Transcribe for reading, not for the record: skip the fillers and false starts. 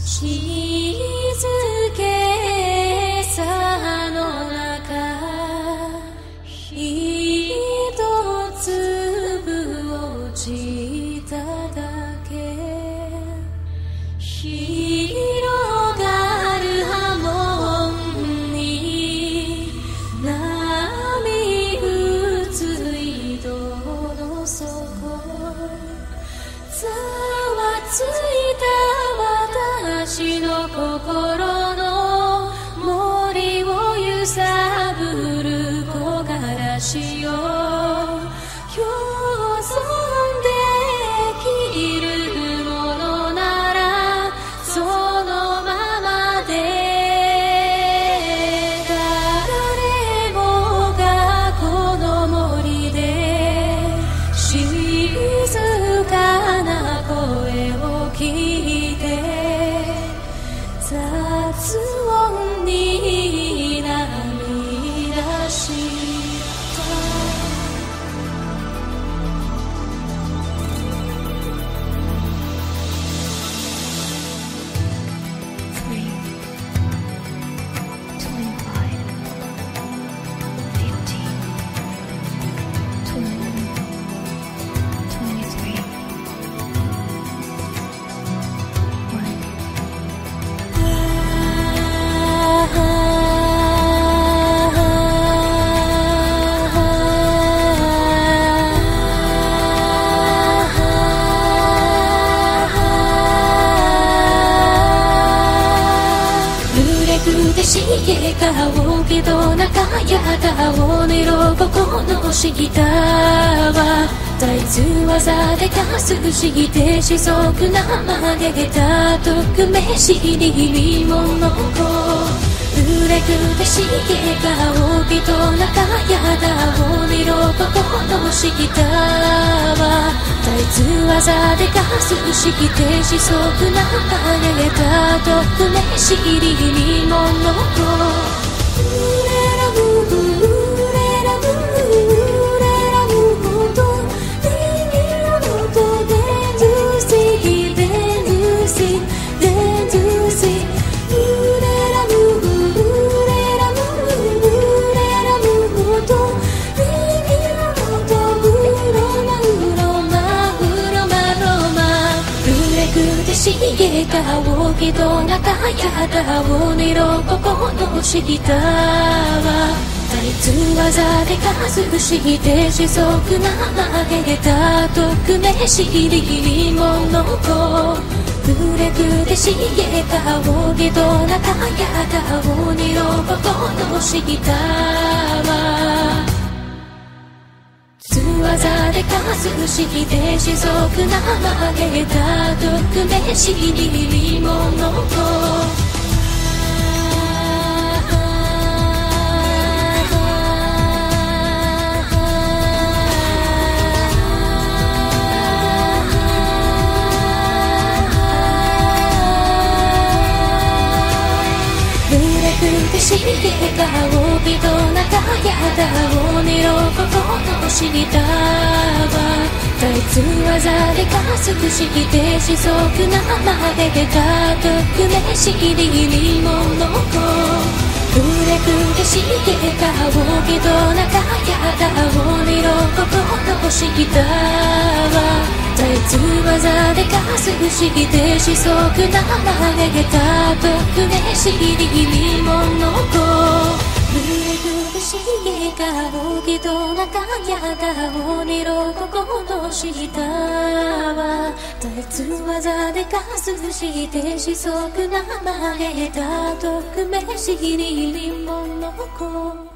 静けさの中一粒落ちただけ広がる波紋に波打つ井戸の底ざわついた私の心の森を揺さぶる木枯らしをよそんで生きるものならそのままで誰もがこの森で静かな声を聞いて雑音に涙したしげか大きと中やだをねろここのしたは大豆技でかすしてしそくな曲げた匿名しりりものこうれくてしげか大きと中やだをねろここのしたは大豆技でかすしてしそくな曲げた匿名しりりものしげか大きと中やだをねろここのしたは大豆技でかすしてしそくな曲げた匿名しりりものこくれくてしげか大きと中やだをねろここのしたは技でかすしてしそくな曲げた匿名しりりものこしげか大きと中やだをねろここのしたは大豆技でかすしてしそくな曲げた匿名しりりものこくれくてしげか大きと中やだをねろここのしたは大豆技でかすしてしそくな曲げた匿名しりりものこくれくてしげか大きと中やだをねろここのしたは大豆技でかすしてしそくな曲げた匿名しりりものこ